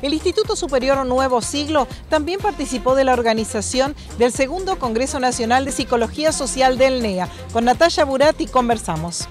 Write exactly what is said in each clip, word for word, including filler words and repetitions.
El Instituto Superior Nuevo Siglo también participó de la organización del segundo Congreso Nacional de Psicología Social del N E A. Con Natalia Burati conversamos.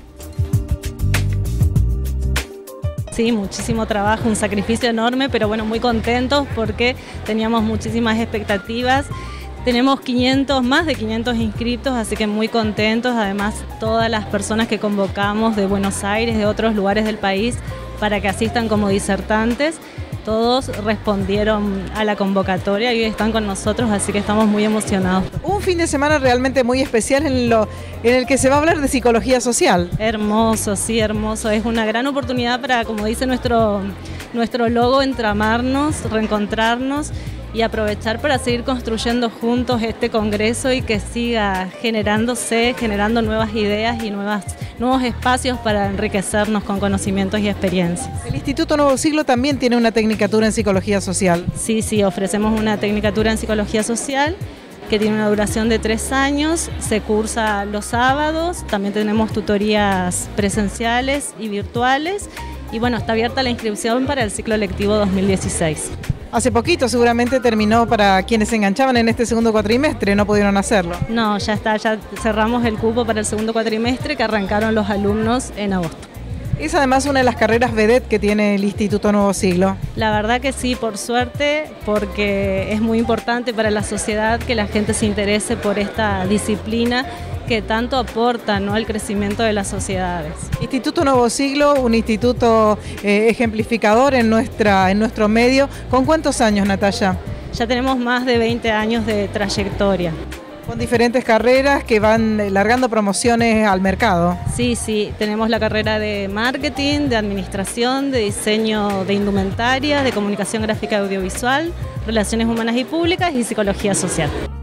Sí, muchísimo trabajo, un sacrificio enorme, pero bueno, muy contentos porque teníamos muchísimas expectativas. Tenemos quinientos, más de quinientos inscritos, así que muy contentos. Además, todas las personas que convocamos de Buenos Aires, de otros lugares del país, para que asistan como disertantes, todos respondieron a la convocatoria y hoy están con nosotros, así que estamos muy emocionados. Un fin de semana realmente muy especial en, lo, en el que se va a hablar de psicología social. Hermoso, sí, hermoso. Es una gran oportunidad para, como dice nuestro, nuestro logo, entramarnos, reencontrarnos y aprovechar para seguir construyendo juntos este congreso y que siga generándose, generando nuevas ideas y nuevas, nuevos espacios para enriquecernos con conocimientos y experiencias. El Instituto Nuevo Siglo también tiene una tecnicatura en psicología social. Sí, sí, ofrecemos una tecnicatura en psicología social que tiene una duración de tres años, se cursa los sábados, también tenemos tutorías presenciales y virtuales y bueno, está abierta la inscripción para el ciclo lectivo dos mil dieciséis. Hace poquito seguramente terminó para quienes se enganchaban en este segundo cuatrimestre, no pudieron hacerlo. No, ya está, ya cerramos el cupo para el segundo cuatrimestre que arrancaron los alumnos en agosto. Es además una de las carreras vedette que tiene el Instituto Nuevo Siglo. La verdad que sí, por suerte, porque es muy importante para la sociedad que la gente se interese por esta disciplina que tanto aporta, ¿no?, al crecimiento de las sociedades. Instituto Nuevo Siglo, un instituto eh, ejemplificador en, nuestra, en nuestro medio. ¿Con cuántos años, Natalia? Ya tenemos más de veinte años de trayectoria. Con diferentes carreras que van largando promociones al mercado. Sí, sí, tenemos la carrera de marketing, de administración, de diseño de indumentaria, de comunicación gráfica y audiovisual, relaciones humanas y públicas y psicología social.